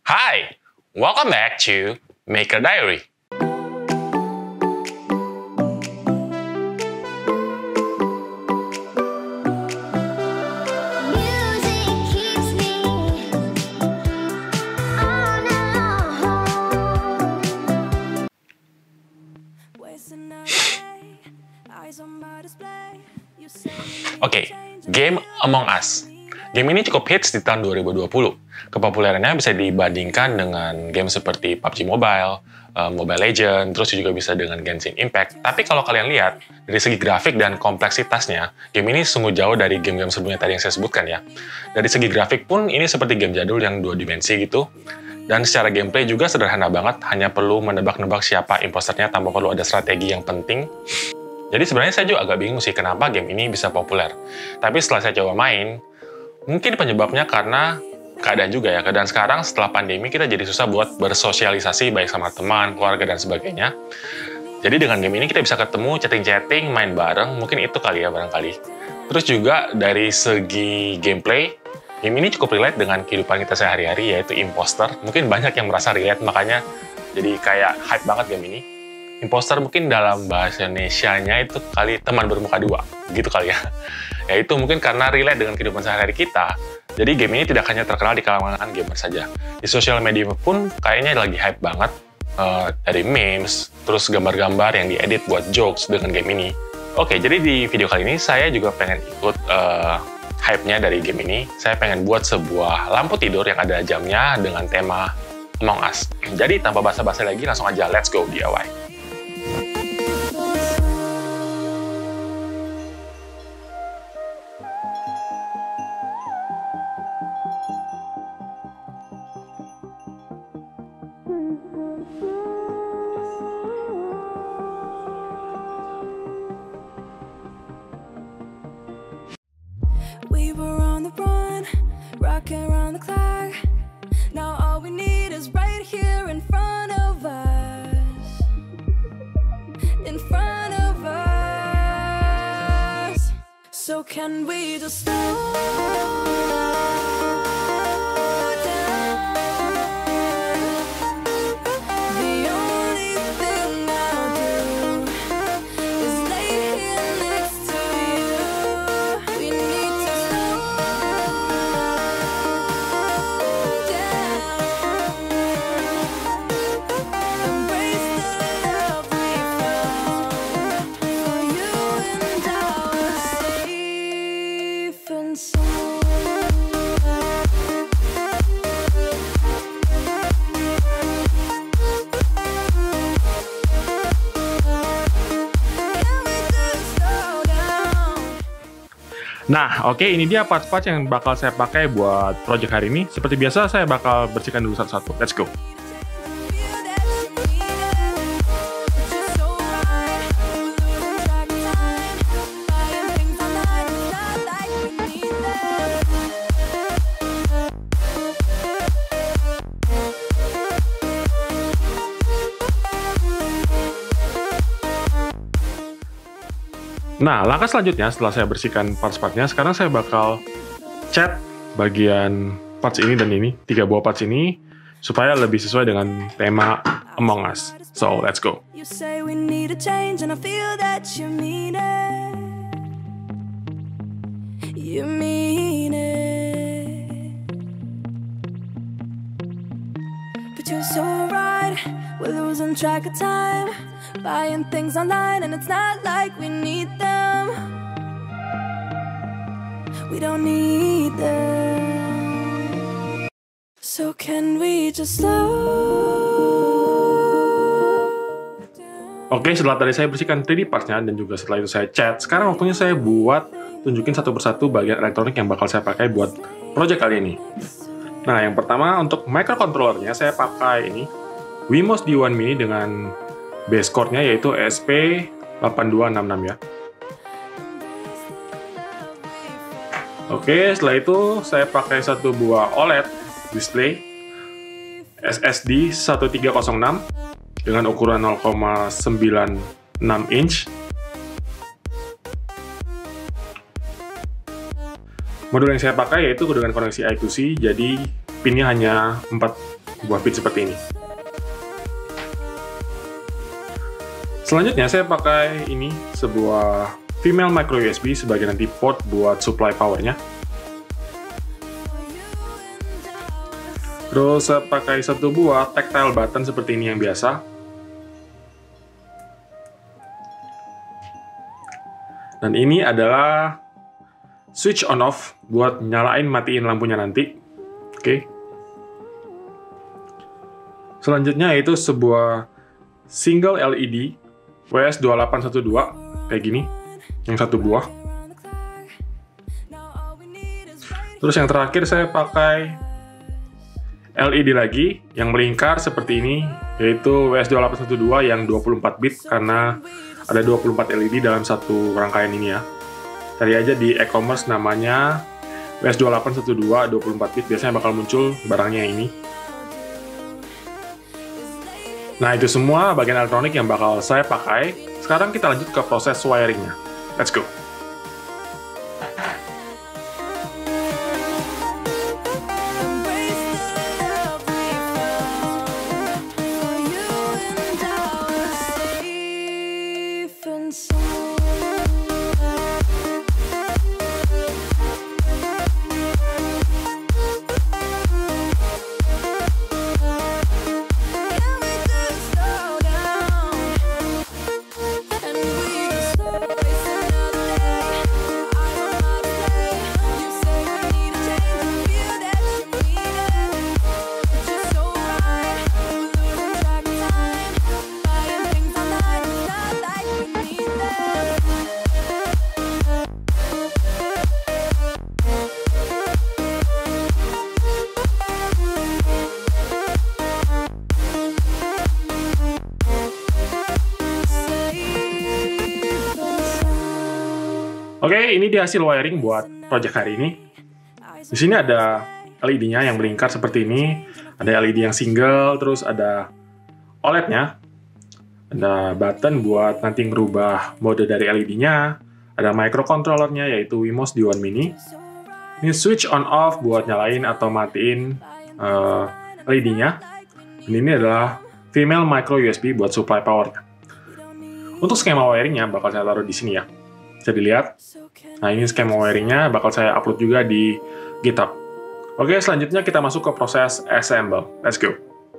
Hi, welcome back to Maker Diary. Oke, game Among Us. Game ini cukup hits di tahun 2020. Kepopulerannya bisa dibandingkan dengan game seperti PUBG Mobile, Mobile Legends, terus juga bisa dengan Genshin Impact. Tapi kalau kalian lihat, dari segi grafik dan kompleksitasnya, game ini sungguh jauh dari game-game sebelumnya tadi yang saya sebutkan ya. Dari segi grafik pun, ini seperti game jadul yang 2 dimensi gitu. Dan secara gameplay juga sederhana banget, hanya perlu menebak-nebak siapa imposternya tanpa perlu ada strategi yang penting. Jadi sebenarnya saya juga agak bingung sih kenapa game ini bisa populer. Tapi setelah saya coba main, mungkin penyebabnya karena keadaan juga ya. Keadaan sekarang setelah pandemi kita jadi susah buat bersosialisasi baik sama teman, keluarga, dan sebagainya. Jadi dengan game ini kita bisa ketemu, chatting-chatting, main bareng, mungkin itu kali ya barangkali. Terus juga dari segi gameplay, game ini cukup relate dengan kehidupan kita sehari-hari, yaitu imposter. Mungkin banyak yang merasa relate, makanya jadi kayak hype banget game ini. Imposter mungkin dalam bahasa Indonesia-nya itu kali teman bermuka dua, gitu kali ya. Yaitu mungkin karena relate dengan kehidupan sehari-hari kita, jadi game ini tidak hanya terkenal di kalangan gamer saja. Di sosial media pun kayaknya lagi hype banget, dari memes, terus gambar-gambar yang diedit buat jokes dengan game ini. Oke, jadi di video kali ini saya juga pengen ikut hype-nya dari game ini. Saya pengen buat sebuah lampu tidur yang ada jamnya dengan tema Among Us. Jadi tanpa basa-basi lagi, langsung aja let's go DIY. We were on the run, rocking around the clock. Now all we need is right here in front of us. In front of us. So can we just slow down? The only thing I'll do is lay here next to you. We need to slow down. Embrace the love we found. For you and I are safe and sound. Can we just slow down? Nah, oke, ini dia parts-parts yang bakal saya pakai buat project hari ini. Seperti biasa, saya bakal bersihkan dulu satu-satu. Let's go! Feel that you need it, but you're so right. Losing track of time, buying things online. It's not like we need that. Nah, langkah selanjutnya setelah saya bersihkan parts-partnya, sekarang saya bakal cat bagian parts ini dan ini, 3 buah parts ini, supaya lebih sesuai dengan tema Among Us. So, let's go! You say we need a change, and I feel that you mean it. You mean it. But you're so right, we're losing track of time, buying things online, and it's not like we need them. We don't need them. So can we just slow down? Oke, setelah tadi saya bersihkan 3D parts-nya dan juga setelah itu saya cat, sekarang waktunya saya buat tunjukin satu persatu bagian elektronik yang bakal saya pakai buat project kali ini. Nah, yang pertama untuk microcontroller-nya saya pakai ini Wemos D1 Mini dengan base core-nya yaitu ESP8266 ya. Oke, setelah itu saya pakai satu buah OLED display SSD 1306 dengan ukuran 0,96 inch. Modul yang saya pakai yaitu dengan koneksi I2C, jadi pinnya hanya 4 buah pin seperti ini. Selanjutnya saya pakai ini, sebuah female micro USB sebagai nanti port buat supply powernya. Terus saya pakai satu buah tactile button seperti ini yang biasa. Dan ini adalah switch on off buat nyalain matiin lampunya nanti. Oke. Selanjutnya yaitu sebuah single LED WS2812 kayak gini, yang satu buah. Terus yang terakhir saya pakai LED lagi yang melingkar seperti ini, yaitu WS2812 yang 24 bit karena ada 24 LED dalam satu rangkaian ini ya. Cari aja di e-commerce namanya WS2812 24 bit, biasanya bakal muncul barangnya ini. Nah, itu semua bagian elektronik yang bakal saya pakai. Sekarang kita lanjut ke proses wiringnya. Let's go! Oke, ini dia hasil wiring buat project hari ini. Di sini ada LED-nya yang melingkar seperti ini. Ada LED yang single, terus ada OLED-nya. Ada button buat nanti ngerubah mode dari LED-nya. Ada microcontroller-nya yaitu Wemos D1 Mini. Ini switch on off buat nyalain atau matiin LED-nya. Dan ini adalah female micro USB buat supply power. Untuk skema wiringnya bakal saya taruh di sini ya. Bisa dilihat. Nah, ini skema wiringnya bakal saya upload juga di GitHub. Oke, selanjutnya kita masuk ke proses assemble. Let's go.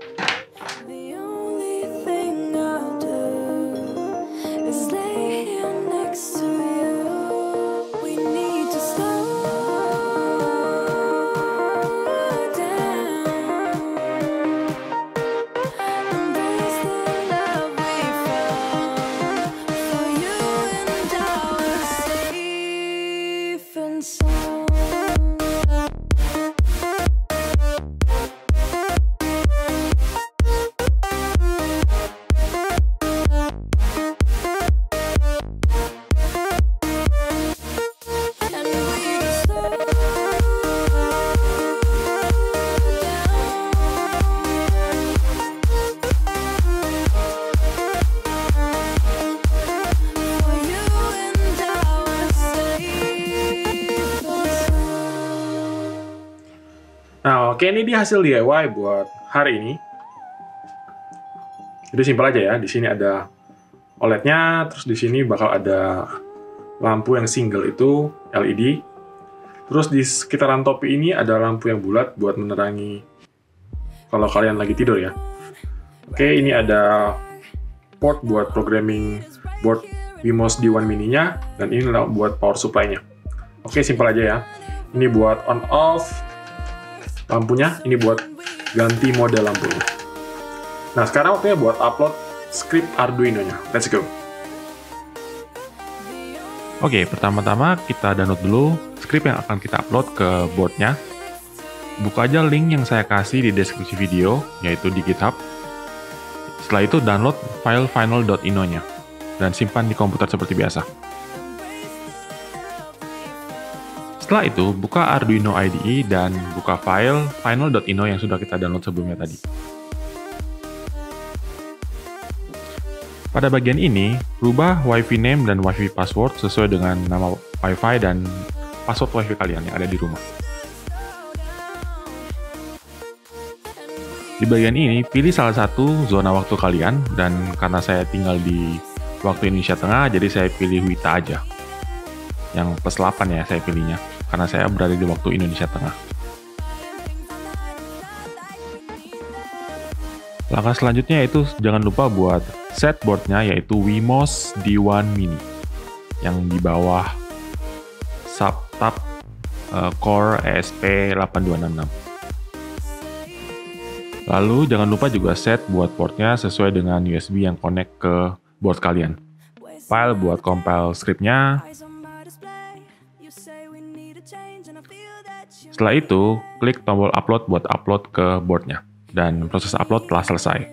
Nah, oke, ini dia hasil DIY buat hari ini. Itu simpel aja ya. Di sini ada OLED-nya, terus di sini bakal ada lampu yang single itu LED. Terus di sekitaran topi ini ada lampu yang bulat buat menerangi kalau kalian lagi tidur ya. Oke, ini ada port buat programming board Wemos D1 Mini-nya, dan ini buat power supply-nya. Oke, simpel aja ya. Ini buat on off lampunya, ini buat ganti mode lampunya. Nah, sekarang waktunya buat upload script Arduino-nya. Let's go. Oke, pertama-tama kita download dulu script yang akan kita upload ke boardnya. Buka aja link yang saya kasih di deskripsi video, yaitu di GitHub. Setelah itu download file final.ino-nya, dan simpan di komputer seperti biasa. Setelah itu, buka Arduino IDE dan buka file final.ino yang sudah kita download sebelumnya tadi. Pada bagian ini, rubah Wi-Fi name dan Wi-Fi password sesuai dengan nama Wi-Fi dan password Wi-Fi kalian yang ada di rumah. Di bagian ini, pilih salah satu zona waktu kalian, dan karena saya tinggal di waktu Indonesia Tengah, jadi saya pilih WITA aja. Yang plus 8 ya saya pilihnya, karena saya berada di waktu Indonesia Tengah. Langkah selanjutnya itu jangan lupa buat set boardnya, yaitu Wemos D1 Mini, yang di bawah subtab Core ESP8266. Lalu jangan lupa juga set buat portnya sesuai dengan USB yang connect ke board kalian. File buat compile scriptnya. Setelah itu, klik tombol upload buat upload ke boardnya. Dan proses upload telah selesai.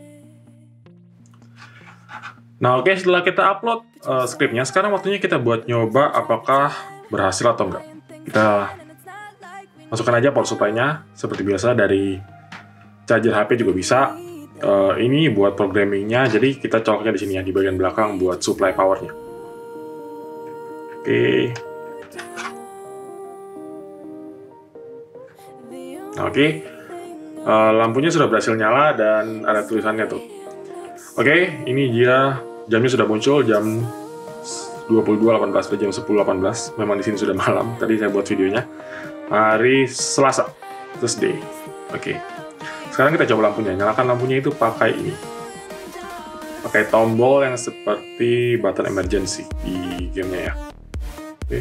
Nah oke, setelah kita upload scriptnya, sekarang waktunya kita buat nyoba apakah berhasil atau enggak. Kita masukkan aja power supply-nya, seperti biasa dari charger HP juga bisa. Ini buat programmingnya, jadi kita coloknya di sini ya, di bagian belakang buat supply powernya. Oke. Oke. Lampunya sudah berhasil nyala dan ada tulisannya tuh. Oke, ini dia jamnya sudah muncul, jam 22.18 jam 10.18. Memang di sini sudah malam. Tadi saya buat videonya. Hari Selasa, Thursday. Oke. Sekarang kita coba lampunya. Nyalakan lampunya itu pakai ini. Pakai tombol yang seperti button emergency di gamenya ya. Oke.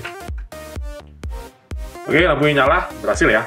Oke, lampunya nyala, berhasil ya.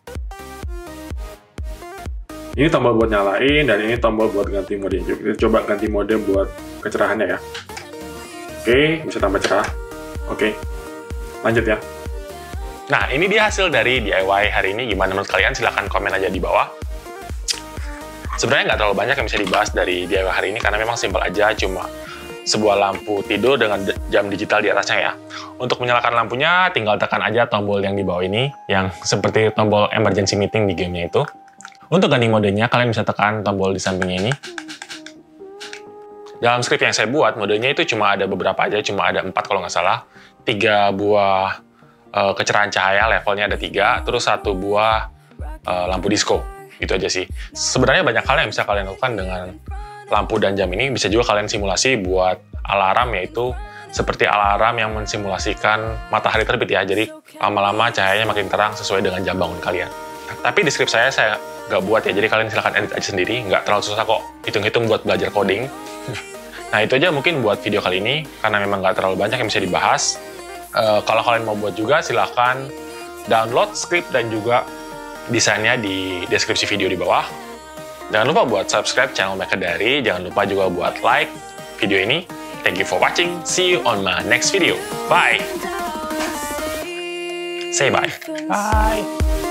Ini tombol buat nyalain, dan ini tombol buat ganti mode. Kita coba ganti mode buat kecerahannya ya. Oke, bisa tambah cerah. Oke, lanjut ya. Nah, ini dia hasil dari DIY hari ini. Gimana menurut kalian? Silahkan komen aja di bawah. Sebenarnya nggak terlalu banyak yang bisa dibahas dari DIY hari ini, karena memang simpel aja, cuma sebuah lampu tidur dengan jam digital di atasnya ya. Untuk menyalakan lampunya, tinggal tekan aja tombol yang di bawah ini, yang seperti tombol emergency meeting di gamenya itu. Untuk ganti modenya, kalian bisa tekan tombol di sampingnya ini. Dalam script yang saya buat, modenya itu cuma ada beberapa aja, cuma ada 4 kalau nggak salah. 3 buah kecerahan cahaya, levelnya ada 3, terus 1 buah lampu disco. Gitu aja sih. Sebenarnya banyak hal yang bisa kalian lakukan dengan lampu dan jam ini. Bisa juga kalian simulasi buat alarm, yaitu seperti alarm yang mensimulasikan matahari terbit ya. Jadi lama-lama cahayanya makin terang sesuai dengan jam bangun kalian. Tapi di script saya nggak buat ya, jadi kalian silahkan edit aja sendiri. Nggak terlalu susah kok, hitung-hitung buat belajar coding. Nah itu aja mungkin buat video kali ini, karena memang nggak terlalu banyak yang bisa dibahas. Kalau kalian mau buat juga, silahkan download script dan juga desainnya di deskripsi video di bawah. Jangan lupa buat subscribe channel Maker Diary. Jangan lupa juga buat like video ini. Thank you for watching. See you on my next video. Bye. Say bye. Bye.